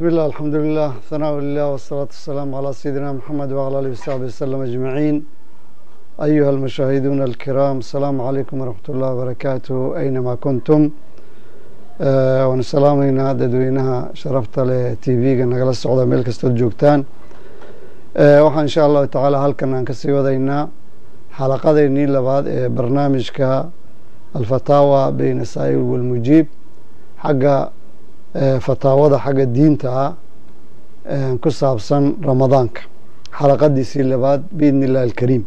بسم الله الحمد لله ثناء لله والصلاة والسلام على سيدنا محمد وعلى آله وصحبه وسلم أجمعين. أيها المشاهدون الكرام، السلام عليكم ورحمة الله وبركاته أينما كنتم. ونسلامينا ددوينها شرفت لتيفيga nagala socda meel kasta joogtaan. waxaan insha Allah taala halkan aan ka sii wadaynaa xalaqadeennii labaad ee barnaamijka al-fatawa bayna as-sa'il wal mujib xagga fataawada xagga diinta ku saabsan ramadaanka xalaqadiisii labaad biidnillahi alkariim.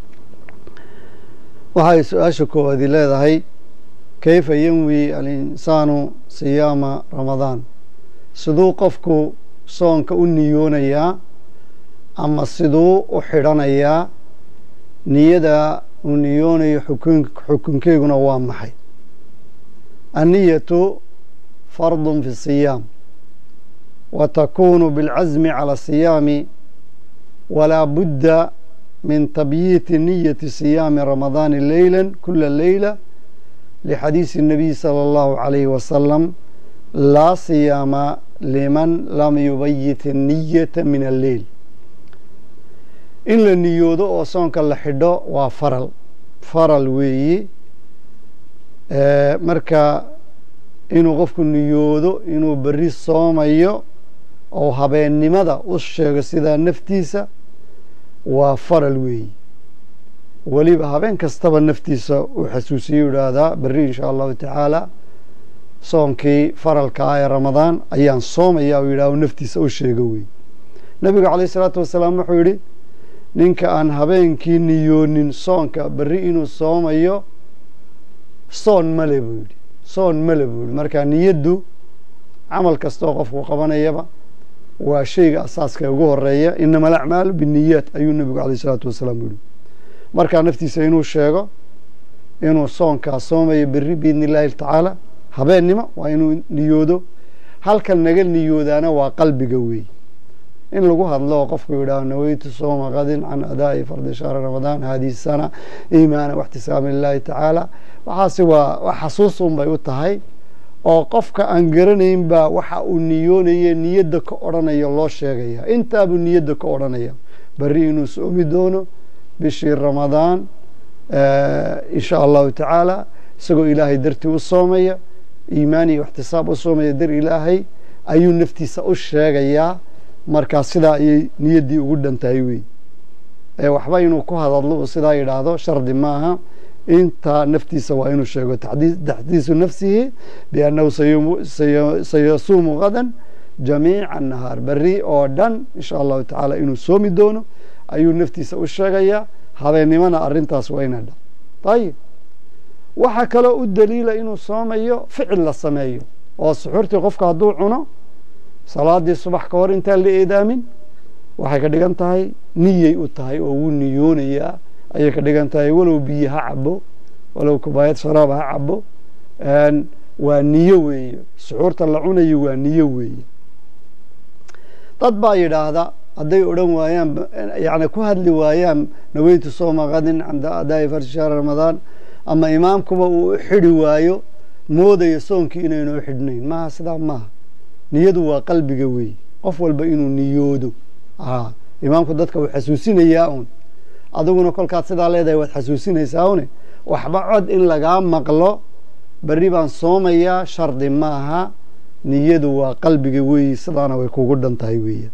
waxay su-aasha koowaadi leedahay kayfa yanwi al-insaanu siyaama ramadaan, siduu qofku soonka u niyoonayaa ama siduu u xidhanayaa niyada uu niyoonayo xukunkeyguna waa maxay? anniyatu فرض في الصيام وتكون بالعزم على الصيام ولا بد من تبييت نية صيام رمضان ليلا كل ليلة لحديث النبي صلى الله عليه وسلم لا صيام لمن لم يبيت النية من الليل. إن النيودو وصونك اللحدو وفرل وي مركا inuu qofku niyoodo inuu berri soomayo oo habeennimada u sheego sidaa naftiisa waa faral weeyi. weliba habeen kastaba naftiisa uu xasuusiyo idhaahdaa berri insha allahu tacaala soonkii faralka ah ee ramadaan ayaan soomaya u yidhahdo naftiisa u sheego weey. nabigu calayhi salaatu wasalaam wuxuu yidhi ninka aan habeenkii niyoonin soonka berri inuu soomayo soon male buu yidhi, soon male buu yidhi. marka niyaddu camal kastoo qofku qabanayaba waa shayga asaaska ugu horeeya. inama alacmaalu binniyaat ayuu nabigu calayhi salaatu wasalaam yidhi. markaa naftiisa inuu sheego inuu soonkaa soomayo berri biidni illaahi tacaala habeennimo waa inuu niyoodo. halkan naga niyoodaana waa qalbiga weey. in lagu hadlo oo qofku yidhaaho nawaytu sooma qadin can adaa'i fardi shahri ramadaan hadihi sana iimaana waxtisaaba lillahi tacaala, waxaasi waa wax xasuus un bay u tahay oo qofka aan garanayn baa waxa uu niyoonaye niyadda ka odhanaya loo sheegaya. intaabuu niyadda ka odhanaya berri inuu soomi doono bishii ramadaan insha allahu tacaala isagoo ilaahay dartii u soomaya, iimaan iyo ixtisaab u soomaya dar ilaahay ayuu naftiisa u sheegayaa. markaa sidaa ayay niyaddii ugu dhan tahay wey. waxba inuu ku hadadlo uu sidaa yidhaahdo shardi maaha. intaa naftiisa waa inuu sheego taxdiisu nafsihi biannahu sayasuumu gadan jamiica nahaar, berri oo dhan insha allahu tacaala inuu soomi doono ayuu naftiisa u sheegayaa. habeennimona arrintaas waa ina dhan. ayib waxaa kaloo u daliila inuu soomayo ficil la sameeyo oo suxuurtii qofka hadduu cuno salaadii subax ka hor intaan la eedaamin waxay ka dhigan tahay niyay u tahay oo wuu niyoonayaa ayay ka dhigan tahay. walow biyo ha cabo, walow kubaayad sharaab ha cabo, waa niyo weeye. suxuurta la cunayo waa niyo weeye. dad baa yidhaahda hadday odhan waayaan yani ku hadli waayaan nawaytu sooma qadin cinda adaa'i fardi shahri ramadaan, ama imaamkuba uu u xidhi waayo moodayo soonkii inaynoo xidhnayn. maaha, sidaa maaha. niyadu waa qalbiga weeye. qof walba inuu niyoodo. imaamku dadka wuu xasuusinayaa un, adiguna kolkaad sidaa leedahay waad xasuusinaysaa une. waxba cod in lagaa maqlo berri baan soomayaa shardi maaha. niyadu waa qalbiga weeye, sidaana way kugu dhan tahay weeye.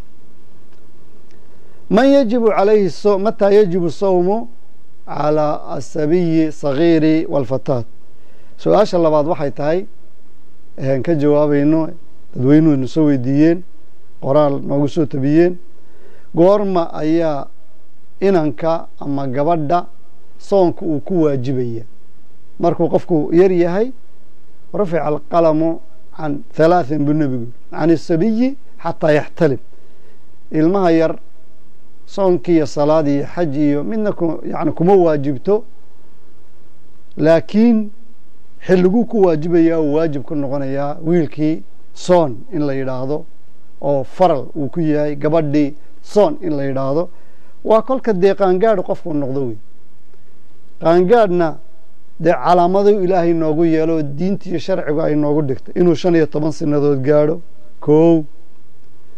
man yajibu calayhi mataa yajibu sawmu calaa asabiyi sagiiri walfataat. su-aasha labaad waxay tahay ka jawaabayno dadweynuhu na soo weydiiyeen, qoraal noogu soo tabiyeen. goorma ayaa inanka ama gabadha soonka uu ku waajibaya? markuu qofku yar yahay rafica alqalamu can halaaثin buu nebigu can asabiyi xataa yaxtalim. ilmaha yar soonkii iyo salaadii iyo xaj iyo midna yani kuma waajibto, laakiin xilliguu ku waajibayaa uu waajib ku noqonayaa. wiilkii soon in la yidhaahdo oo faral uu ku yahay, gabadhii soon in la yidhaahdo waa kolka dee qaangaadhu qofku noqdo wey. qaangaadhna dee calaamadu ilaahay noogu yeelo diinta iyo sharcigu ay noogu dhigtay inuu 15 sanadood gaadho. 1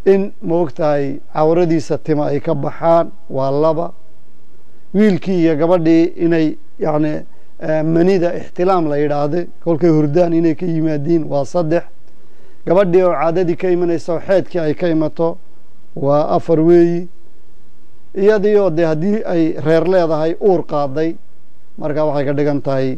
in moogtahay cawradiisa tima ay ka baxaan waa laba wiilkii iyo gabadhii inay yacni manida ixtilaam la yidhaahda kolkay hurdaan inay ka yimaadiin waa 3 gabadhii oo caadadii ka imanaysa oo xeedkii ay ka imato waa 4 weeyi iyadii oo dee haddii ay reer leedahay uur qaaday marka waxay ka dhigan tahay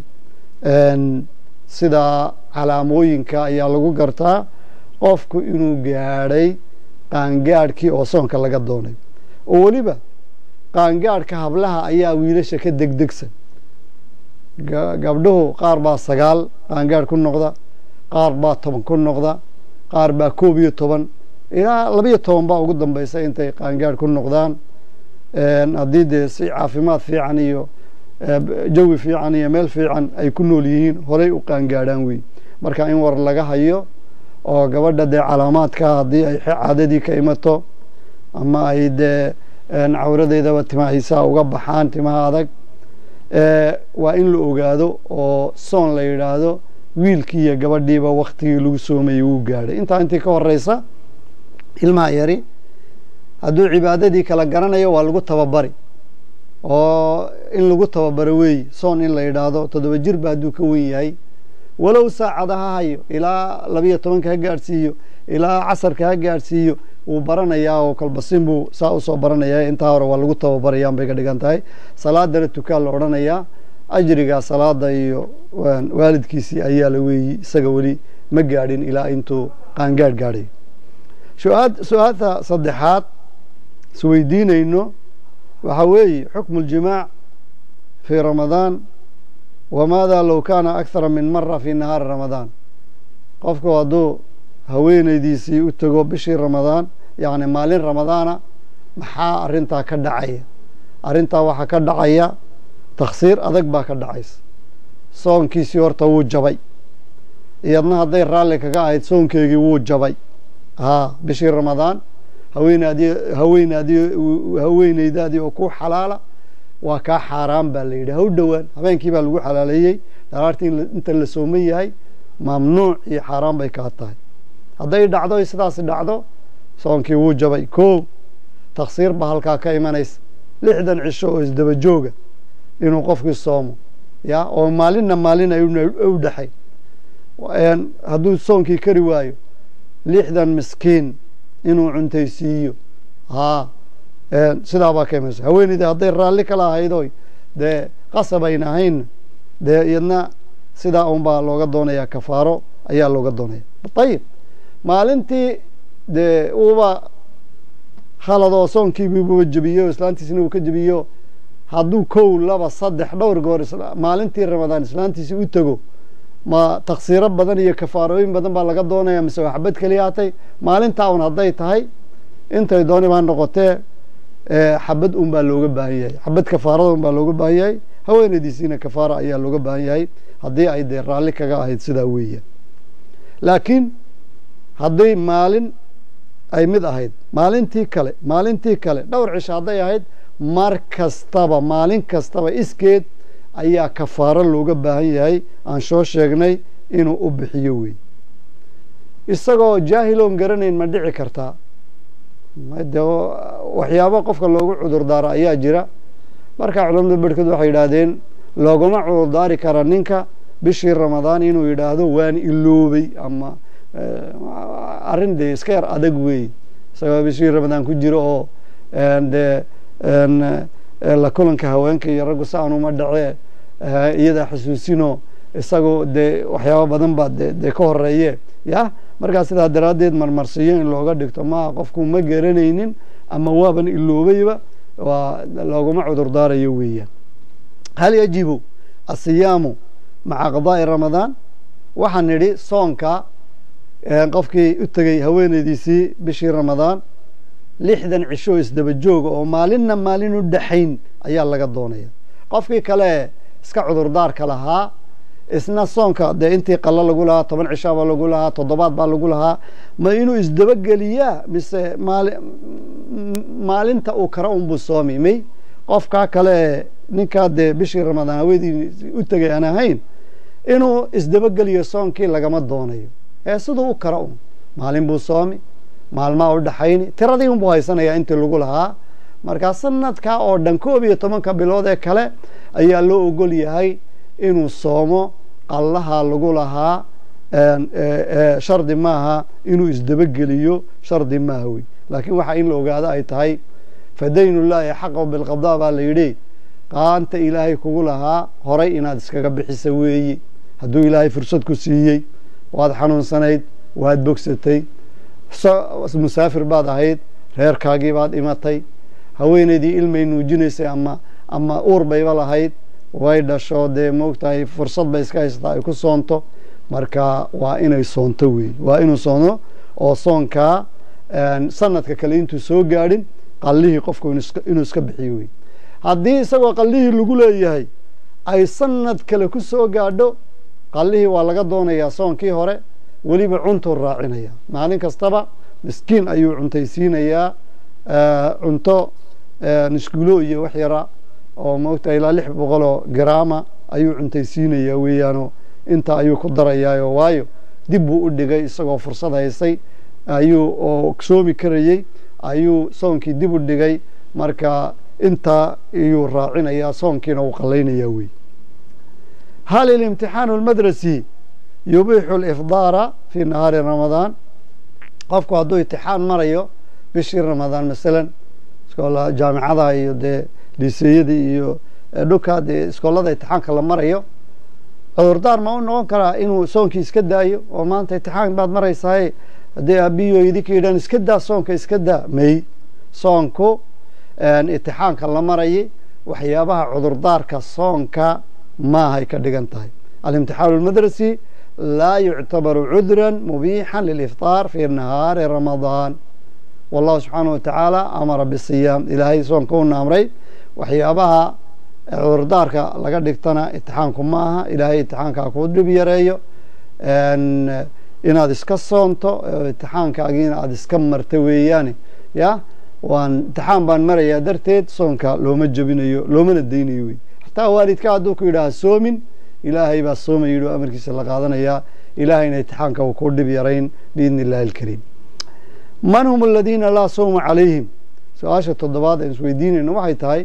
sida calaamooyinka ayaa lagu gartaa qofku inuu gaadhay qaangaadhkii oo soonka laga doonay oo weliba qaangaadhka hablaha ayaa wiilasha ka degdegsan gabdhuhu qaar baa 9 qaangaadh ku noqda qaar baa 10 ku noqda qaar baa 11 ilaa 12 baa ugu dambaysa intay qaangaadh ku noqdaan haddii dee si caafimaad fiican iyo jawi fiican iyo meel fiican ay ku nool yihiin horay u qaangaadhaan wey marka in war laga hayo oo gabadha dee calaamaadka haddii ay caadadii ka imato ama ay dee cawradeedaba timahiisaa uga baxaan timaha adag waa in la ogaado oo soon la yidhaahdo wiilkii iyo gabadhiiba waktigii lagu soomayay wuu gaadhay intii ka horeysa ilmaha yari hadduu cibaadadii kala garanayo waa lagu tababari oo in lagu tababaro weey soon in la yidhaahdo 7 jirba hadduu ka wen yahay walow saacada ha hayo ilaa 12 ha gaadhsiiyo ilaa casarka ha gaadhsiiyo wuu baranayaa oo kalbasin buu saa usoo baranayaa intaa hore waa lagu tababarayaan bay ka dhigan tahay salaadana tukaan la odhanayaa ajriga salaada iyo waalidkiisii ayaa la weeyi isaga weli ma gaadhin ilaa intuu qaangaadh gaadhay su-aasha saddexaad isweydiinayno waxaa weeye xukmu اljimaac fii ramadaan wamaada low kaana akthara min mara fii nahaari ramadaan qofku hadduu haweenaydiisii u tago bishii ramadaan yacni maalin ramadaana maxaa arrintaa ka dhacaya arrintaa waxaa ka dhacaya taksiir adag baa ka dhacaysa soonkiisii horta wuu jabay iyadna hadday raalli kaga ahayd soonkeygii wuu jabay bishii ramadaan haweenaydaadii oo ku xalaala waa kaa xaaraan baa la yidhi ha u dhowaan habeenkii baa lagu xalaaleeyey dharaartii inta la sooman yahay mamnuuc iyo xaaraan bay kaa tahay hadday dhacdo sidaasi dhacdo soonkii wuu jabay taksiir baa halkaa ka imanaysa 60 cisho oo isdaba jooga inuu qofkii soomo oo maalinna maalin ay u dhaxay hadduu soonkii kari waayo 60 miskiin inuu cuntaysiiyo sidaa baa ka imanaysa haweeneyda hadday raalli kala ahaydo dee qasab ayna ahayn dee iyadna sidaa unbaa looga doonayaa kafaaro ayaa looga doonaya ayib maalintii dee uuba khaladoo soonkiibuuba jebiyo islaantiisina uu ka jebiyo hadduu 1 2 3 dhowr goor maalintii ramadaan islaantiisi u tago ma taksiiro badan iyo kafaarooyin badan baa laga doonaya mise waxbad keliya hatay maalintaa un hadday tahay intay dooni baa noqotee xabad un baa looga baahan yahay xabad kafaarada un baa looga baahan yahay haweenaydiisiina kafaara ayaa looga baahan yahay haddii ay dee raalli kaga ahayd sidaa weeyaan laakiin hadday maalin ay mid ahayd maalintii kale dhowr cisho hadday ahayd maalin kastaba iskeed ayaa kafaaro looga baahan yahay aan soo sheegnay inuu u bixiyo wey isagoo jaahiloon garanayn ma dhici kartaa de waxyaabo qofka loogu cudurdaaro ayaa jira marka culamada barhkood waxay yidhaahdeen looguma cudurdaari kara ninka bishii ramadaan inuu yidhaahdo waan iloobay ama arrin dee iska yar adag wey isagoo bishii ramadaan ku jiro oo dee la kulanka haweenka iyo raggu saan uma dhacee iyadaa xusuusino isagoo dee waxyaabo badan baa dee ka horeeye markaa sidaa daraaddeed marmarsiyo in looga dhigto maa qofku ma garanaynin ama waaban iloobayba waa looguma cudurdaarayo weeyaan hal yajibu asiyaamu maca qadaa'i ramadaan waxaan nidhi soonka qofkii u tegey haweenaydiisii bishii ramadaan 60 cisho isdaba jooga oo maalinna maalin u dhaxayn ayaa laga doonaya qofkii kale iska cudurdaarka lahaa isna soonka dee intii qalo lagu lahaa 10 cishaa baa lagu lahaa 7 baa lagu lahaa ma inuu isdabageliyaa mise maalinta uu kara unbuu soomi may qofkaa kale ninkaa dee bishii ramadaan haweenii u tegay aan ahayn inuu isdabageliyo soonkii lagama doonayo siduu u kara un maalin buu soomi maalmaha u dhaxayni tiradii unbuu haysanayaa intii lagu lahaa markaa sanadka oo dhan 11 bilood ee kale ayaa loo ogol yahay inuu soomo qallaha lagu lahaa shardi maaha inuu isdabageliyo shardi maaha wey laakiin waxa in la ogaado ay tahay fadaynullaahi xaqo bilqadaa baa la yidhi qaanta ilaahay kugu lahaa horay inaad iskaga bixisa weeyi hadduu ilaahay fursad ku siiyey waad xanuunsanayd waad bogsatay musaafir baad ahayd reerkaagii baad imatay haweenaydii ilmay nuujinaysay ama uur bayba lahayd way dhasho dee moogtahay fursad bay iska haysataa ay ku soonto marka waa inay soonto wey waa inuu soono oo soonkaa sanadka kale intuu soo gaadhin qallihii qofku inuu iska bixiyo wey haddii isagoo qallihii lagu leeyahay ay sanad kale ku soo gaadho qallihii waa laga doonayaa soonkii hore weliba cuntuu raacinaya maalin kastaba miskiin ayuu cuntaysiinayaa cunto niskulo iyo wax yara oo moogtahay ilaa 600 garaama ayuu cuntaysiinayaa weeyaano inta ayuu ku darayaayo waayo dib buu u dhigay isagoo fursad haysay ayuu oo soomi karayay ayuu soonkii dib u dhigay marka inta ayuu raacinayaa soonkiina uu qallaynayaa wey hal الامتحان المدرسي يبيح الإفطار في نهار رمضان qofku hadduu imtixaan marayo bishii ramadaan masalan iskoola jaamicada iyo dee liiseyada iyo dhulka dee iskoolada imtixaanka la marayo cudurdaar ma u noqon karaa inuu soonkii iska daayo oo maanta imtixaan baad maraysahay haddii aabiyo idinka yidhaan iska daa soonka iska daa may soonku imtixaanka la marayay waxyaabaha cudurdaarka soonka maahay ka dhigan tahay alimtixaan almadrasi لا يعتبر عذرا مبيحا للإفطار في نهار رمضان والله سبحانه وتعالى أمر بالصيام إلهي سون كون أمري وحيابها عذردارك لقد اقتنى اتحانكم معها إلهي اتحانك أكود بيريو إن هذا اسكسونتو اتحانك أجين هذا اسكمرتوياني يا وان اتحان بان مريا درتيد سونك لو مجبينيو لو من الدينيوي حتى والدك أدوك إلى سومن إلهي بصوم يلو أمر كيس الله قاضنا يا إلهي نتحانك وكل بيرين بإذن الله الكريم من هم الذين لا صوم عليهم سؤال التضباط إن سويدين إنه ما هيتاي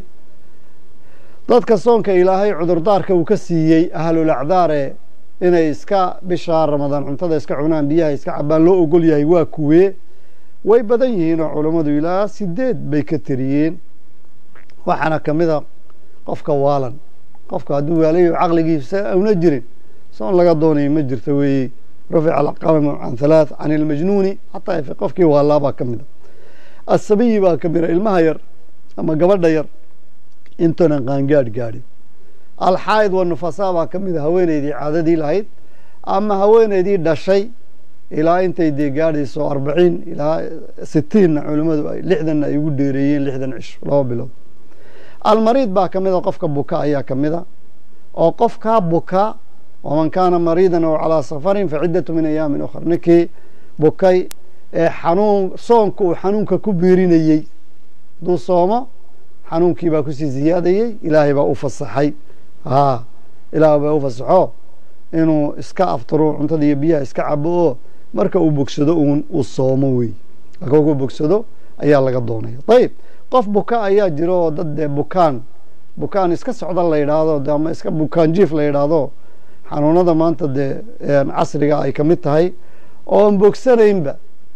ضد كصوم كإلهي عذر دارك وكسيي أهل الأعذار إن إسكا بشهر رمضان عمتدا إسكا عنان بيها إسكا عبان لو أقول يا واكوي ويبدأين علماء إلى سداد بيكتريين وحنا كمذا قف كوالا qofka hadduu waalayo caqligiisa una jirin soon laga doonay ma jirto weeye rafic alqalam an thalath an almajnuni hatta fi qofkii waa laba kamida asabiyi baa kamira ilmaha yar ama gabadha yar intana qaangaad gaadhi alxayd wa nufasa baa kamida haweeneydii caadadii lahayd ama haweeneydii dhashay ilaa intay dee gaadhayso 40 ilaa 60 culimadu ay 60 ay ugu dheereeyeen 60 cish laba bilood المريض با كميدا قفك بكاء يا كميدا او قفك بكاء ومن كان مريضا او على سفر فعدة من ايام اخرى نكي بكاي حنون صونك وحنونك كبيرينيي دو صوما حنونكي با كسي زياديي الهي با افصحي الهي با افصحو انو اسكا افطرو cuntada biyaha iska cabo marka uu bogsado uu soomo wey agoo bogsado ayaa laga doonaya tayib qof buka ayaa jiro dad bukaan iska socda la yiraahdo ama iska bukaan jiif la yiraahdo xanuunada maanta casriga ay kamid tahay oo aan bogsanaynba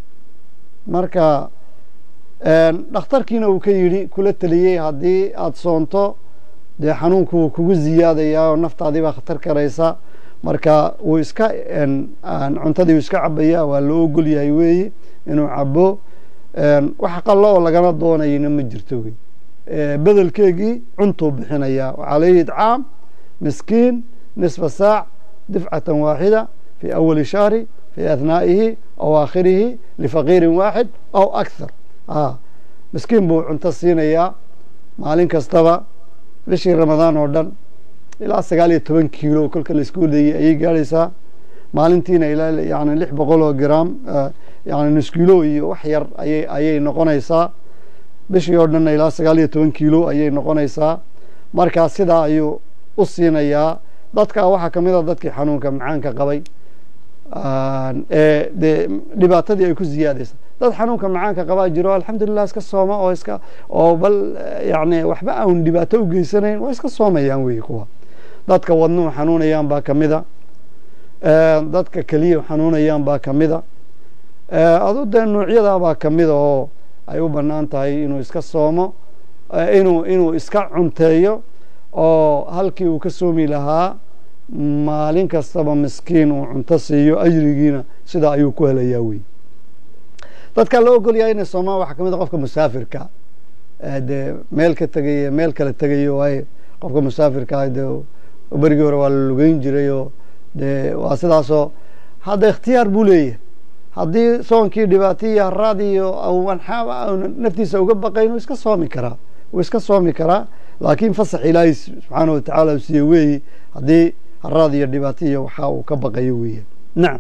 marka dhakhtarkiina uu ka yiri kula taliyay hadii aad soonto xanuunku kugu ziyaadaya oo naftaadii ba khatar karaysa marka uu iska cuntadii iska cabaya waa loo ogol yahay weeye inuu cabo waxa qallo lagana doonayna ma jirto wey bedelkeegii cunto bixinaya عليه إطعام مسكين نصف ساعة دفعة واحدة في أول شهر في أثنائه أو آخره لفقير واحد أو أكثر مسكين بو cunto siinaya maalin kastaba bishii Ramadaan oo dhan ilaa 19 kiilo kulka la isku leeyay ay gaaraysaa maalintiina ilaa yani 600 gram يعني نص كيلو وحير أي نقونيسا بشي أردنا إلى 19 كيلو أي نقونيسا مركز سدا أيو أصينا يا ضدك واحد كمية ضدك حنون كمعانك قوي لبعتدي يكون زيادة dad xanuunka macaanka qabaa jiro alxamdulilah iska sooma oo iska oo bal yacni waxba aan dhibaato u geysanayn waa iska soomayaan weeye kuwa dadka wadnuhu xanuunayaan baa kamid a dadka keliya xanuunayaan baa kamid a adu dee nuucyadaa baa kamid a oo ay u bannaan tahay inuu iska soomo inuu iska cunteeyo oo halkii uu ka soomi lahaa maalin kastaba miskiin uu cunto siiyo ajrigiina sidaa ayuu ku helayaa wey dadka loo ogol yahay inay soomaan waxaa kamid a qofka musaafirka dee meel ka tegayo meel kale tegayo waaye qofka musaafirka dee berigii hore waa la lugeyn jiray oo dee waa sidaasoo hadda ikhtiyaar buu leeyahay haddii soonkii dhibaato iyo haraad iyo naftiisa uga baqayn wuu iska soomi karaa laakiin fasax ilaahay subxaana watacaala u siiye weeyi haddii haraad iyo dhibaato iyo waxa uu ka baqayo weeya nacam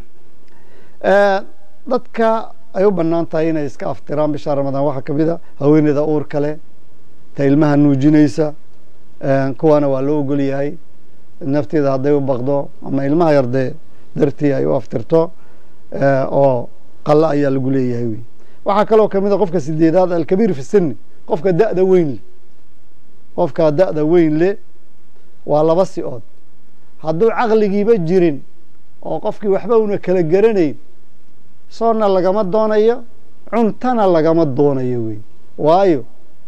dadka ay u bannaan tahay inay iska aftiraan bisha ramadaan waxaa kamid a haweeneyda uurka leh ta ilmaha nuujinaysa kuwaana waa loo ogol yahay nafteeda hadday u baqdo ama ilmaha yardee dartii ay u aftirto oo qalla ayaa lagu leeyahay wey waxaa kaloo kamid a qofka sideedaad alkabiir fi sini qofka da'da weyn leh qofka da'da weyn leh waa laba si-ood hadduu caqligiiba jirin oo qofkii waxba una kala garanayn soonna lagama doonayo cuntana lagama doonayo wey waayo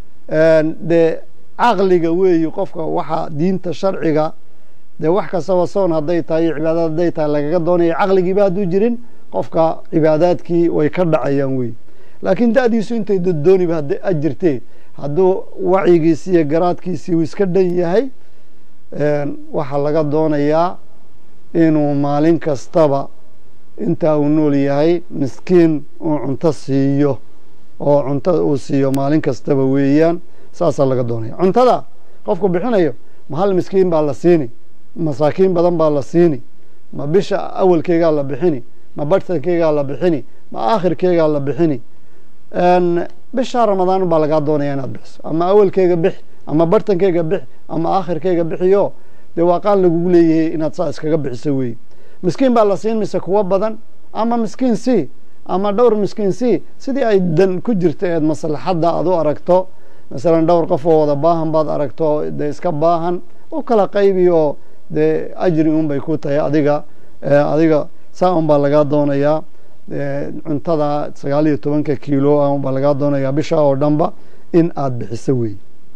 dee caqliga weeyi qofka waxa diinta sharciga dee wax kastaba soon hadday tahay iyo cibaadad hadday tahay lagaga doonayo caqligiiba hadduu jirin qofka cibaadaadkii way ka dhacayaan wey laakiin da'diisu intay dooniba hadda jirtee hadduu wacyigiisi iyo garaadkiisii uu iska dhan yahay waxaa laga doonayaa inuu maalin kastaba intaa uu nool yahay miskiin uu cunto siiyo oo cunto uu siiyo maalin kastaba weeyaan saasaa laga doonaya cuntada qofku bixinayo ma hal miskiin baa la siini masaakiin badan baa la siini ma bisha awalkeegaa la bixini ma barhtankeygaa la bixini ma aakhirkeegaa la bixini bisha ramadaan baa lagaa doonaya inaad bixiso ama awalkeyga bix ama barhtankeyga bix ama aakhirkeyga bixiyo dee waaqaan lagugu leeyahay inaad saa iskaga bixiso wey miskiin baa la siin mise kuwa badan ama miskiin c ama dhowr miskiin c sidii ay dan ku jirta eed maslaxadda aad u aragto masalan dhowr qof oo wada baahan baad aragto dee iska baahan u kala qaybi oo dee ajri un bay ku tahay adiga saa un baa lagaa doonayaa cuntada 19 kiilo un baa lagaa doonayaa bisha oo dhanba in aad bixiso wey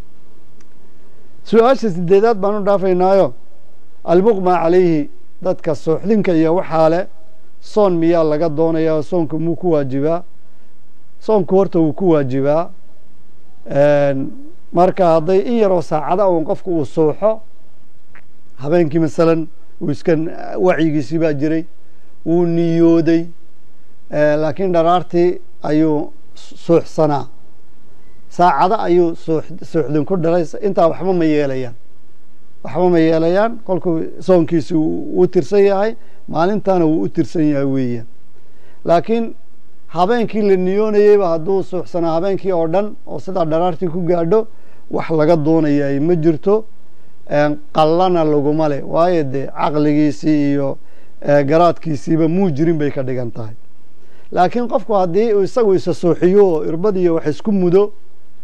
su-aasha sideedaad baan u dhaafaynaayo almuqma calayhi dadka sooxdinka iyo waxaa leh soon miyaa laga doonayaa soonku muu ku waajibaa soonku horta wuu ku waajibaa marka hadday in yaroo saacada un qofku uu sooxo habeenkii masalan uu iska wacyigiisii baa jiray wuu niyooday laakiin dharaartii ayuu suuxsanaa saacado ayuu suuxdin ku dhalay intaa waxba ma yeelayaan kolkuu soonkiisi u tirsan yahay maalintaana wuu u tirsan yahay weeyaan laakiin habeenkii la niyoonayeyba hadduu suuxsanaa habeenkii oo dhan oo sidaa dharaartii ku gaadho wax laga doonayay ma jirto qallana laguma leh waayo dee caqligiisii iyo garaadkiisiiba muu jirin bay ka dhigan tahay laakiin qofku haddii uu isagu isa sooxiyo oo irbad iyo wax isku mudo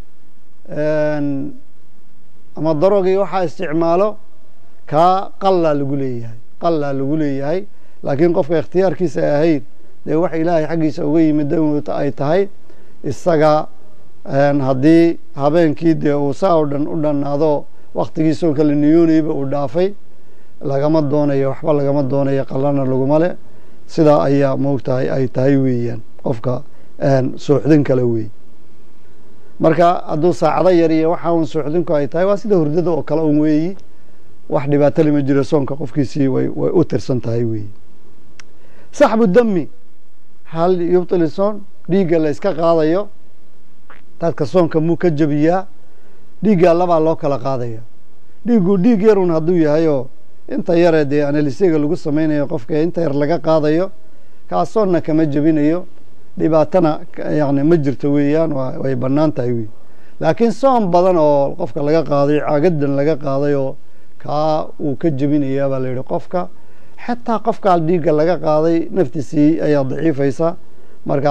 ama darogii waxaa isticmaalo kaa qallaa lagu leeyahay laakiin qofka ikhtiyaarkiisa ahayd dee wax ilaahay xaggiisa uga yimid ay tahay isaga haddii habeenkii dee uu saa o dhan u dhannaado waktigii soonka la niyoonayba uu dhaafay lagama doonayo waxba lagama doonayo qallana laguma le sidaa ayaa moogtahay ay tahay weeyaan qofka sooxdin kale weey marka hadduu saacado yar iyo waxa un sooxdinku ay tahay waa sida hurdada oo kale un weeyi wax dhibaato lama jiro soonka qofkiisii way u tirsan tahay weeyi saxbu dami hal yubtili soon dhiigga la iska qaadayo dadka soonka muu ka jabiyaa dhiigga labaa loo kala qaadaya dhiig yarun hadduu yahay oo inta yare dee analisiga lagu samaynayo qofka inta yar laga qaadayo kaas soonna kama jabinayo dhibaatana yani ma jirto weeyaan way bannaan tahay wey laakiin soon badan oo qofka laga qaaday caagadan laga qaaday oo kaa uu ka jabinayaa baa la yidhi qofka xataa qofkaa dhiigga laga qaaday naftiisii ayaa daciifaysa markaa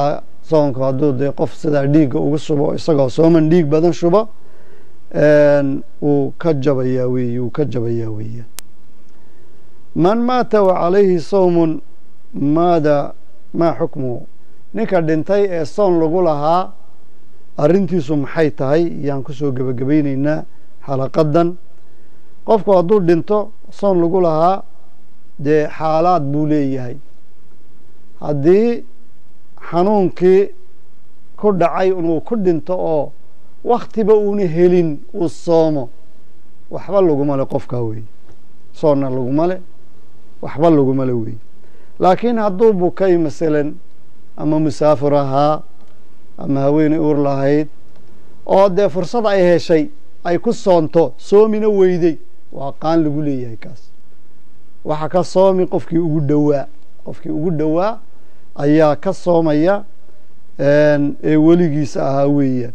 soonku hadduu dee qof sidaa dhiigga ugu shubo isagoo sooman dhiig badan shubo wuu ka jabayaa weeye man maata wa calayhi sawmun maa xukmuhu ninka dhintay ee soon lagu lahaa arrintiisu maxay tahay yaan kusoo gebagabaynaynaa xalaqadan qofku hadduu dhinto soon lagu lahaa dee xaalaad buu leeyahay haddii xanuunkii ku dhacay inuu ku dhinto oo waktiba uuna helin uu soomo waxba laguma le qofkaa weeye soonna laguma le waxba laguma le weeye laakiin hadduu bukay masalan ama musaafir ahaa ama haweeney uur lahayd oo dee fursad ay heshay ay ku soonto soomina weyday waa qaan lagu leeyahay kaas waxa ka soomi qofkii ugu dhowaa ayaa ka soomaya ee weligiisa ahaa weeyaan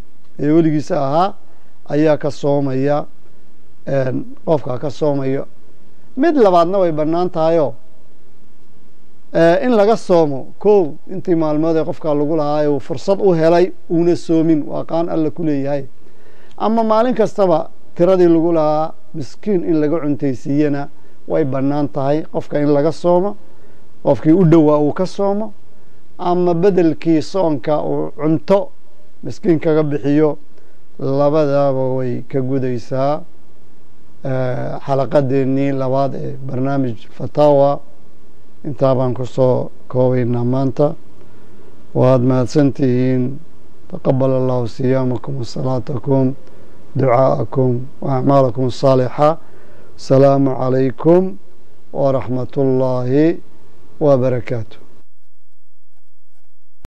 ayaa ka soomaya qofkaa ka soomayo mid labaadna way bannaan tahayoo in laga soomo kow intii maalmood ee qofkaa lagu lahaa uu fursad u helay uuna soomin waa qaan alla ku leeyahay ama maalin kastaba tiradii lagu lahaa miskiin in laga cuntaysiiyana way bannaan tahay qofka in laga soomo qofkii u dhowaa uu ka soomo ama bedelkii soonka uu cunto miskiin kaga bixiyo labadaaba way ka gudaysaa xalaqadeennii labaad ee barnaamij fataawa intaa baan kusoo koobaynaa maanta waad mahadsantihiin taqabal allahu siyaamakum wasalaatakum ducaa'akum waacmaalakum asaalixa asalaamu calaykum waraxmat ullaahi wabarakaatu